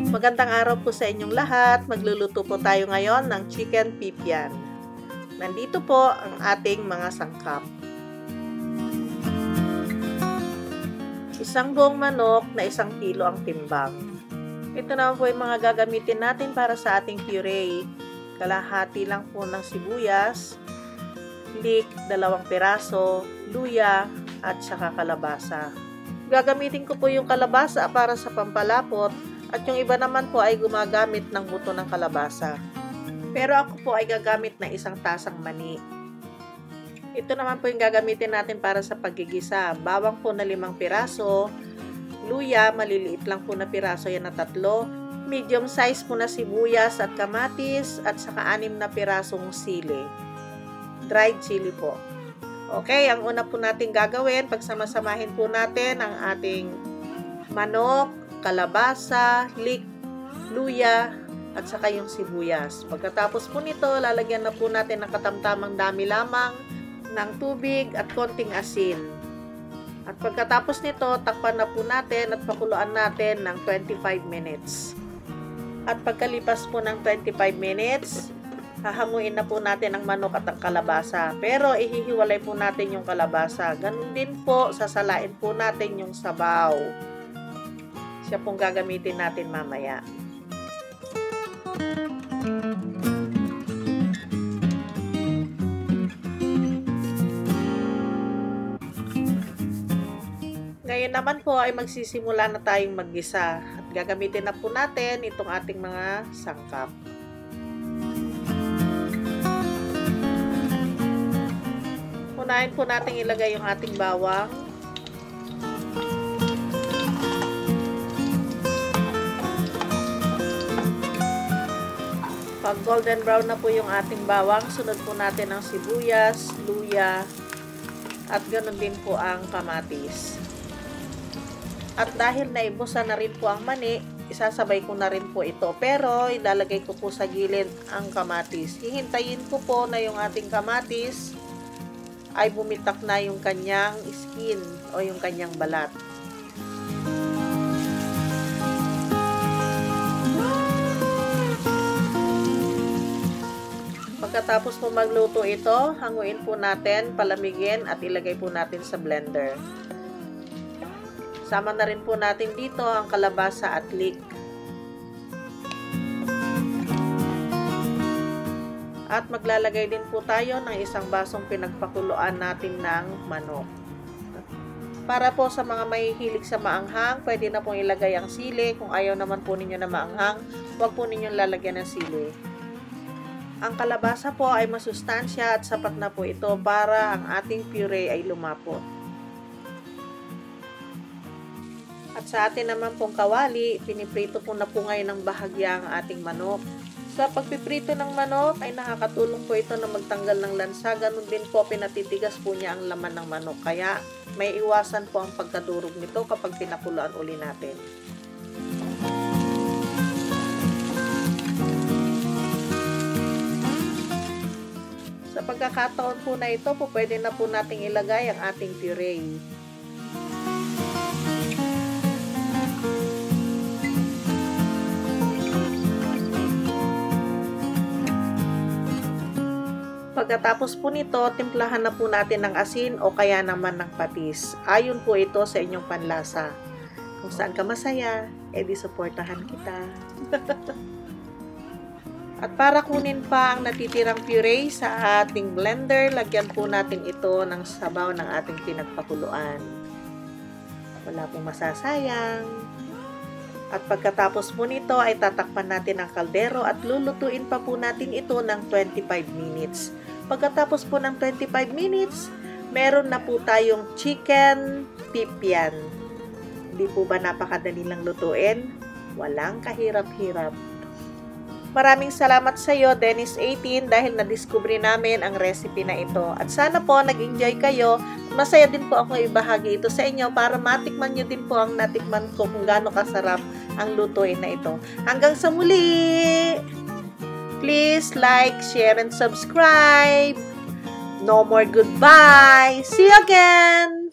Magandang araw po sa inyong lahat. Magluluto po tayo ngayon ng chicken pipian. Nandito po ang ating mga sangkap. Isang buong manok na 1 kilo ang timbang. Ito naman po yung mga gagamitin natin para sa ating puree. Kalahati lang po ng sibuyas, leek, 2 piraso, luya, at saka kalabasa. Gagamitin ko po yung kalabasa para sa pampalapot at yung iba naman po ay gumagamit ng buto ng kalabasa. Pero ako po ay gagamit ng 1 tasang mani. Ito naman po yung gagamitin natin para sa paggigisa. Bawang po na 5 piraso, luya, maliliit lang po na piraso yan na 3, medium size po na sibuyas at kamatis, at saka 6 na pirasong sili. Dried chili po. Okay, ang una po natin gagawin, pagsamasamahin po natin ang ating manok, kalabasa, leek, luya, at saka yung sibuyas. Pagkatapos po nito, lalagyan na po natin ng katamtamang dami lamang ng tubig at konting asin. At pagkatapos nito, takpan na po natin at pakuluan natin ng 25 minutes. At pagkalipas po ng 25 minutes, hahanguin na po natin ang manok at ang kalabasa. Pero ihihiwalay po natin yung kalabasa. Ganun din po, sasalain po natin yung sabaw. Siya pong gagamitin natin mamaya. Ngayon naman po ay magsisimula na tayong maggisa. At gagamitin na po natin itong ating mga sangkap. Unahin po natin ilagay yung ating bawang. Pag golden brown na po yung ating bawang, sunod po natin ang sibuyas, luya, at ganoon din po ang kamatis. At dahil naibusan na rin po ang mani, isasabay ko na rin po ito. Pero ilalagay ko po sa gilid ang kamatis. Hihintayin ko po na yung ating kamatis ay bumitak na yung kanyang skin o yung kanyang balat. Pagkatapos po magluto ito, hanguin po natin, palamigin at ilagay po natin sa blender. Sama na rin po natin dito ang kalabasa at leek. At maglalagay din po tayo ng 1 basong pinagpakuluan natin ng manok. Para po sa mga mahihilig sa maanghang, pwede na pong ilagay ang sili. Kung ayaw naman po ninyo na maanghang, huwag po ninyong lalagyan ng sili. Ang kalabasa po ay masustansya at sapat na po ito para ang ating puree ay lumapot. At sa atin naman pong kawali, piniprito po na po ngayon ng bahagya ang ating manok. Sa pagpiprito ng manok ay nakakatulong po ito na magtanggal ng lansa. Ganun din po pinatitigas po niya ang laman ng manok. Kaya may iwasan po ang pagkadurog nito kapag pinakuluan uli natin. Sa pagkakataon po na ito, po pwede na po nating ilagay ang ating puree. Pagkatapos po nito, timplahan na po natin ng asin o kaya naman ng patis. Ayon po ito sa inyong panlasa. Kung saan ka masaya, edi suportahan kita. At para kunin pa ang natitirang puree sa ating blender, lagyan po natin ito ng sabaw ng ating pinagpakuluan. Wala pong masasayang. At pagkatapos po nito ay tatakpan natin ang kaldero at lulutuin pa po natin ito ng 25 minutes. Pagkatapos po ng 25 minutes, meron na po tayong chicken pipian. Hindi po ba napakadali lang lutuin? Walang kahirap-hirap. Maraming salamat sa iyo, Dennis18, dahil na-discover namin ang recipe na ito. At sana po nag-enjoy kayo. Masaya din po ako ibahagi ito sa inyo para matikman nyo din po ang natikman ko kung gaano kasarap ang lutuin na ito. Hanggang sa muli! Please like, share, and subscribe. No more goodbye. See you again!